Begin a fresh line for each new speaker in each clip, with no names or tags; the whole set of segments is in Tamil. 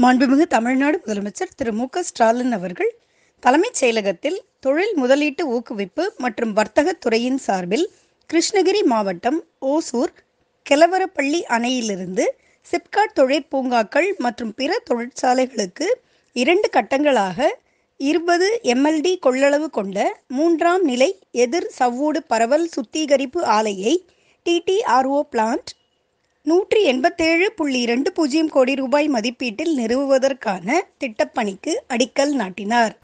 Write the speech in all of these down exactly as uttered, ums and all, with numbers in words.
மாண்புமிகு தமிழ்நாடு முதலமைச்சர் திரு மு க ஸ்டாலின் அவர்கள் தலைமைச் செயலகத்தில் தொழில் முதலீட்டு ஊக்குவிப்பு மற்றும் வர்த்தகத் துறையின் சார்பில் கிருஷ்ணகிரி மாவட்டம் ஓசூர் கெலவரப்பள்ளி அணையிலிருந்து சிப்காட் தொழிற்பூங்காக்கள் மற்றும் பிற தொழிற்சாலைகளுக்கு இரண்டு கட்டங்களாக இருபது எம்எல்டி கொள்ளளவு கொண்ட மூன்றாம் நிலை எதிர் சவ்வூடு பரவல் சுத்திகரிப்பு ஆலையை டிடிஆர்ஓ பிளான்ட் நூற்றி எண்பத்தேழு புள்ளி இரண்டு பூஜ்ஜியம் கோடி ரூபாய் மதிப்பீட்டில் நிறுவுவதற்கான திட்டப்பணிக்கு அடிக்கல் நாட்டினார்.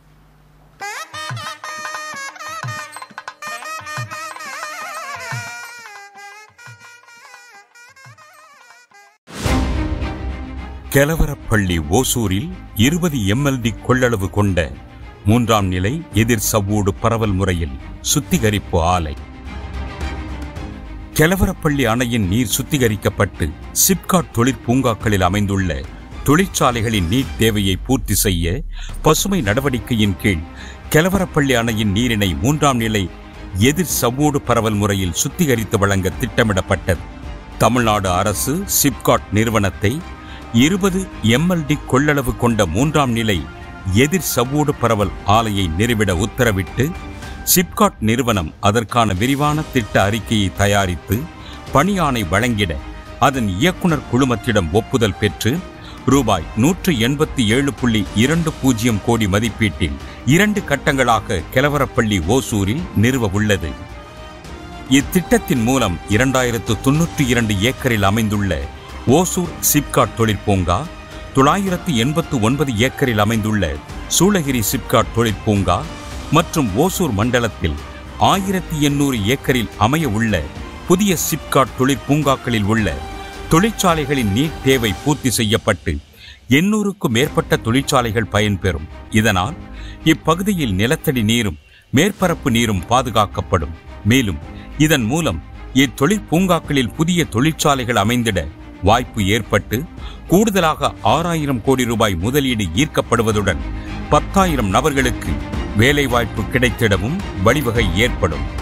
கெலவரப்பள்ளி ஓசூரில் இருபது எம்எல்டி கொள்ளளவு கொண்ட மூன்றாம் நிலை எதிர் சவ்வூடு பரவல் முறையில் சுத்திகரிப்பு ஆலை. கெலவரப்பள்ளி அணையின் நீர் சுத்திகரிக்கப்பட்டு சிப்காட் தொழிற்பூங்காக்களில் அமைந்துள்ள தொழிற்சாலைகளின் நீர் தேவையை பூர்த்தி செய்ய பசுமை நடவடிக்கையின் கீழ் கெலவரப்பள்ளி அணையின் நீரினை மூன்றாம் நிலை எதிர் சவ்வூடு பரவல் முறையில் சுத்திகரித்து வழங்க திட்டமிடப்பட்டது. தமிழ்நாடு அரசு சிப்காட் நிறுவனத்தை இருபது எம்எல்டி கொள்ளளவு கொண்ட மூன்றாம் நிலை எதிர் சவ்வூடு பரவல் ஆலையை நிறுவிட உத்தரவிட்டு சிப்காட் நிறுவனம் அதற்கான விரிவான திட்ட அறிக்கையை தயாரித்து பணியாணை வழங்கிட அதன் இயக்குநர் குழுமத்திடம் ஒப்புதல் பெற்று ரூபாய் நூற்று எண்பத்தி ஏழு புள்ளி இரண்டு பூஜ்ஜியம் கோடி மதிப்பீட்டில் இரண்டு கட்டங்களாக கெலவரப்பள்ளி ஓசூரில் நிறுவ உள்ளது. இத்திட்டத்தின் மூலம் இரண்டாயிரத்து தொன்னூற்றி இரண்டு ஏக்கரில் அமைந்துள்ள ஓசூர் சிப்காட் தொழிற்பூங்கா, தொள்ளாயிரத்து எண்பத்து ஒன்பது ஏக்கரில் அமைந்துள்ள சூளகிரி சிப்காட் தொழிற்பூங்கா மற்றும் ஓசூர் மண்டலத்தில் ஆயிரத்தி எண்ணூறு ஏக்கரில் அமைய உள்ள புதிய சிப்காட் தொழிற்பூங்காக்களில் உள்ள தொழிற்சாலைகளின் நீர் தேவை பூர்த்தி செய்யப்பட்டு எண்ணூறுக்கும் மேற்பட்ட தொழிற்சாலைகள் பயன்பெறும். இதனால் இப்பகுதியில் நிலத்தடி நீரும் மேற்பரப்பு நீரும் பாதுகாக்கப்படும். மேலும் இதன் மூலம் இத்தொழிற்பூங்காக்களில் புதிய தொழிற்சாலைகள் அமைந்திட வாய்ப்பு ஏற்பட்டு கூடுதலாக ஆறாயிரம் கோடி ரூபாய் முதலீடு ஈர்க்கப்படுவதுடன் பத்தாயிரம் நபர்களுக்கு வேலைவாய்ப்பு கிடைத்திடவும் வழிவகை ஏற்படும்.